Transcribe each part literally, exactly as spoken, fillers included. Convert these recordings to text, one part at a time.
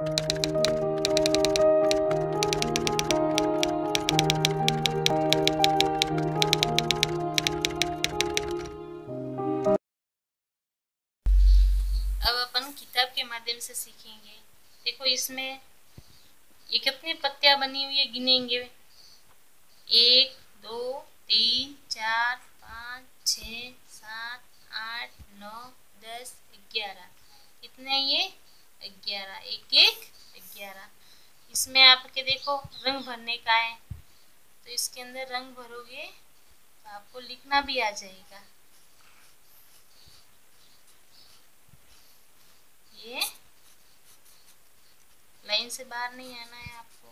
अब अपन किताब के माध्यम से सीखेंगे। देखो इसमें ये कितनी पत्तियां बनी हुई है गिनेंगे। एक, दो, तीन, चार, पाँच, छ, सात, आठ, नौ, दस, ग्यारह। कितने ये? ग्यारह। एक एक ग्यारह। इसमें आपके देखो रंग भरने का है, तो इसके अंदर रंग भरोगे तो आपको लिखना भी आ जाएगा। ये लाइन से बाहर नहीं आना है आपको।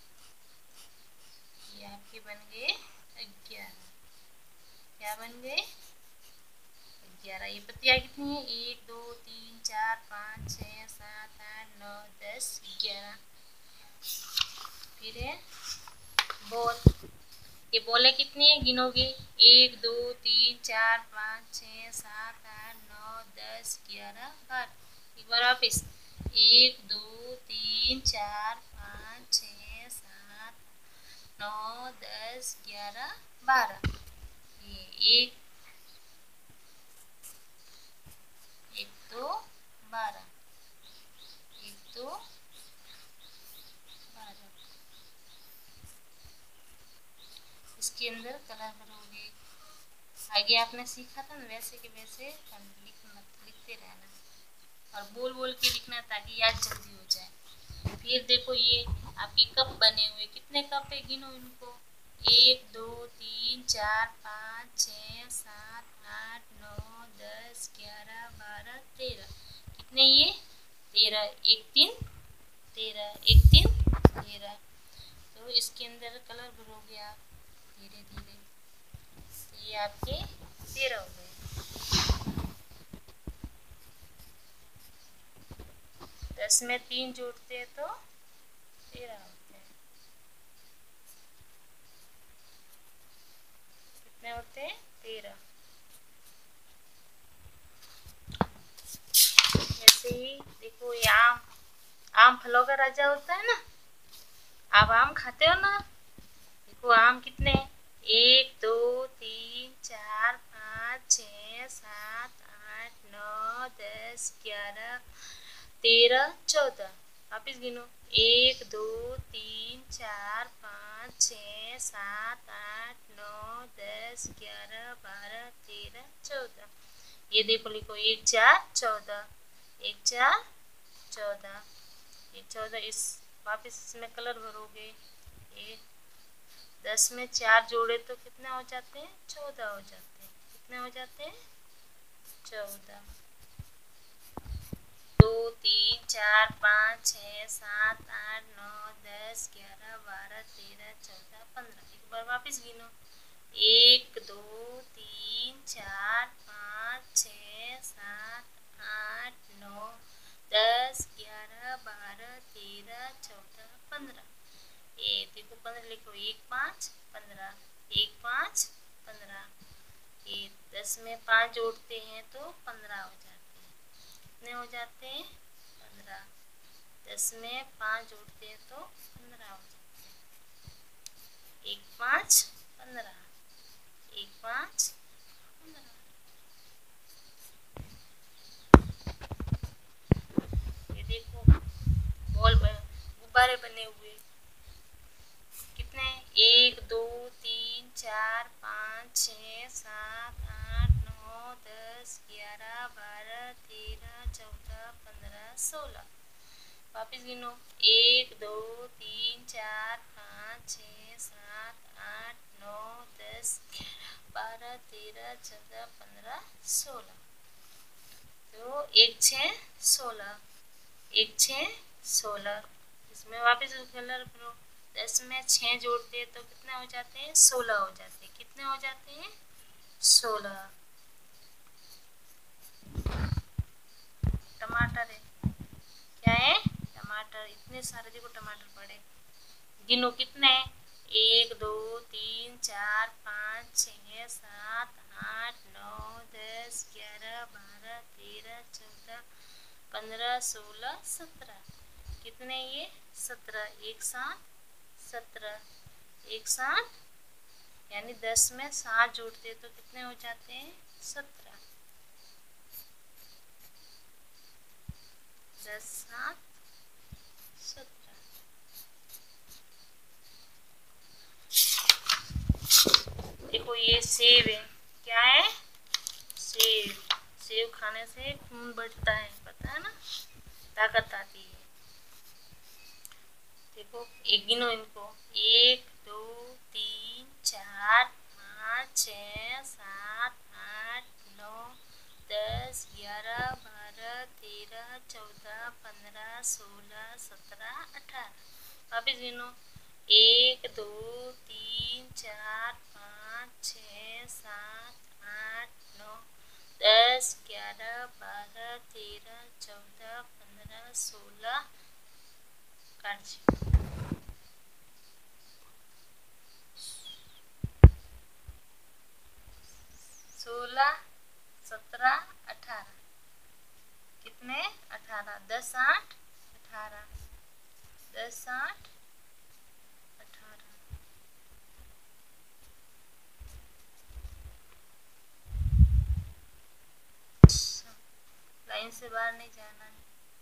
ये आपके बन गए ग्यारह। क्या बन गए? ग्यारह। ये पत्तियां कितनी है? एक, दो, तीन, चार, पाँच, छः, सात, आठ, नौ, दस, ग्यारह। फिर है बॉल। ये बॉलें कितनी है गिनोगे? एक, दो, तीन, चार, पाँच, छः, सात, आठ, नौ, दस, ग्यारह, बारह। एक बार वापिस। एक, दो, तीन, चार, पाँच, छः, सात, नौ, दस, ग्यारह, बारह। ये एक एक दो बारह। एक दो बारह। इसके अंदर कलर भरोगे। आगे आपने सीखा था ना, वैसे के वैसे लिखना, लिखते रहना और बोल बोल के लिखना ताकि याद जल्दी हो जाए। फिर देखो ये आपके कप बने हुए। कितने कप है गिनो इनको। एक, दो, तीन, चार, पाँच, छः, सात, आठ, नौ, दस, ग्यारह, बारह, तेरह। कितने ये? तेरह। एक तीन तेरह। एक तीन तेरह। तो इसके अंदर कलर भरोगे आप धीरे धीरे। तो ये आपके तेरह हो गए। दस में तीन जोड़ते हैं तो तेरह होते हैं। कितने होते हैं? तेरह। ऐसे ही देखो ये आम आम फलों का राजा होता है ना। आप आम खाते हो ना। देखो आम कितने हैं? एक, दो, तीन, चार, पाँच, छः, सात, आठ, नौ, दस, ग्यारह, तेरह, चौदह। वापिस गिनो। एक, दो, तीन, चार, पाँच, छः, सात, आठ, नौ, दस, ग्यारह, बारह, तेरह, चौदह। ये देखो लिखो। एक चार चौदह। एक चार चौदह। ये चौदह। इस वापिस इसमें कलर भरोगे। ये दस में चार जोड़े तो कितने हो जाते हैं? चौदह हो जाते हैं। कितने हो जाते हैं? चौदह। दो, तीन, चार, पाँच, छः, सात, आठ, नौ, दस, ग्यारह, बारह, तेरह, चौदह, पंद्रह। एक बार वापिस गिनो। एक, दो, तीन, चार, पाँच, छः, सात, आठ, नौ, दस, ग्यारह, बारह, तेरह, चौदह, पंद्रह। ये देखो पंद्रह लिखो। एक पाँच पंद्रह। एक पाँच पंद्रह। ये दस में पाँच जोड़ते हैं तो पंद्रह हो जाते हैं। कितने हो जाते हैं? पंद्रह। दस में पाँच जोड़ते हैं तो पंद्रह हो जाते हैं। एक पाँच पंद्रह। एक पाँच पंद्रह। ये देखो बॉल गुब्बारे बने हुए। कितने? एक, दो, तीन, चार, पाँच, छः, सात, आठ, नौ, दस, ग्यारह, बारह, तेरह, चौदह, पंद्रह, सोलह। वापिस गिनो। एक, दो, तीन, चार, पाँच, छः, सात, आठ, नौ, दस, ग्यारह, बारह, तेरह, चौदह, पंद्रह, सोलह। तो एक छः सोलह। एक छः सोलह। इसमें वापिस कलर भरो। दस में छः जोड़ते हैं तो कितने हो जाते हैं? सोलह हो जाते हैं। कितने हो जाते हैं? सोलह। टमाटर है। क्या है? टमाटर। इतने सारे देखो टमाटर पड़े। गिनो कितने? एक, दो, तीन, चार, पाँच, छः, सात, आठ, नौ, दस, ग्यारह, बारह, तेरह, चौदह, पंद्रह, सोलह, सत्रह। कितने ये सत्रह, एक सात सत्रह, एक सात यानी दस में सात जोड़ते तो कितने हो जाते हैं सत्रह। दस सात सत्रह। देखो ये सेब है, क्या है सेब। सेब खाने से खून बढ़ता है, पता है ना, ताकत आती है। देखो एक गिनो इनको, एक दो तीन चार पाँच छः सात आठ नौ दस ग्यारह बारह तेरह चौदह पंद्रह सोलह सत्रह अठारह। वापिस गिनो, एक दो तीन चार पाँच छः सात आठ नौ दस ग्यारह बारह तेरह चौदह पंद्रह सोलह, काट सोलह सत्रह अठारह, कितने अठारह। दस आठ अठारह, दस आठ अठारह। लाइन से बाहर नहीं जाना है।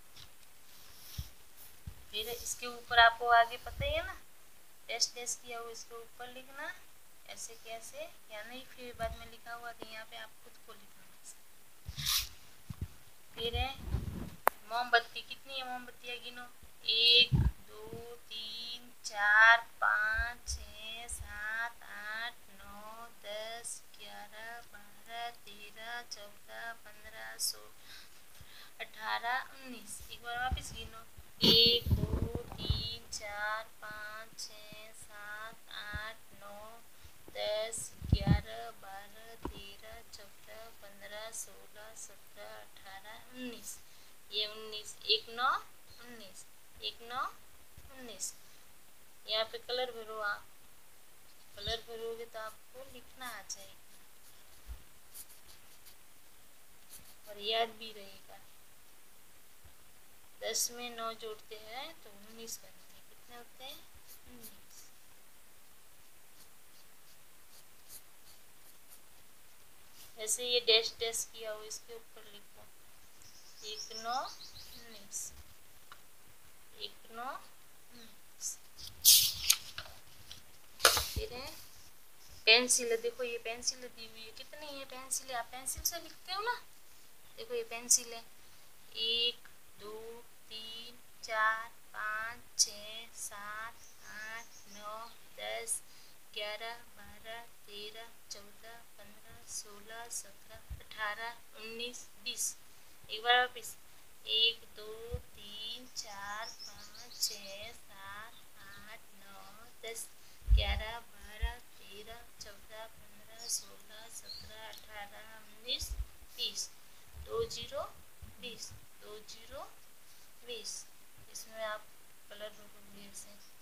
फिर इसके ऊपर आपको आगे पता ही है ना, टेस्ट टेस्ट किया हुआ, इसके ऊपर लिखना ऐसे कैसे या नहीं, फिर बाद में लिखा हुआ तो यहाँ पे आप खुद को लिखना। फिर है मोमबत्ती, कितनी है मोमबत्तियाँ गिनो, एक दो तीन चार पाँच छः सात आठ नौ दस ग्यारह बारह तेरह चौदह पंद्रह सोलह अठारह उन्नीस। एक बार वापस गिनो, एक दो तीन चार पाँच छः सात आठ नौ दस ग्यारह बारह तेरह चौदह पंद्रह सोलह सत्रह अठारह उन्नीस। ये उन्नीस, एक नौ उन्नीस, एक नौ उन्नीस। यहाँ पे कलर भरो, आप कलर भरोगे तो आपको लिखना आ जाएगा और याद भी रहेगा। दस में नौ जोड़ते हैं तो उन्नीस बनते हैं, कितने होते हैं उन्नीस। ऐसे ये डैश डैश किया हो, इसके ऊपर लिखो एक नौ उन्नीस, एक नौ उन्नीस। फिर है पेंसिल, देखो ये पेंसिल दी हुई है, कितनी है पेंसिल, आप पेंसिल से लिखते हो ना। देखो ये पेंसिल है, एक दो तीन चार पाँच छः सात आठ नौ दस ग्यारह बारह तेरह चौदह पंद्रह सोलह सत्रह अठारह उन्नीस बीस। एक बार वापिस, एक दो तीन चार पाँच छः सात आठ नौ दस ग्यारह बारह तेरह चौदह पंद्रह सोलह सत्रह अठारह उन्नीस बीस। दो जीरो बीस, दो जीरो बीस। इसमें आप कलर भरोगे ऐसे।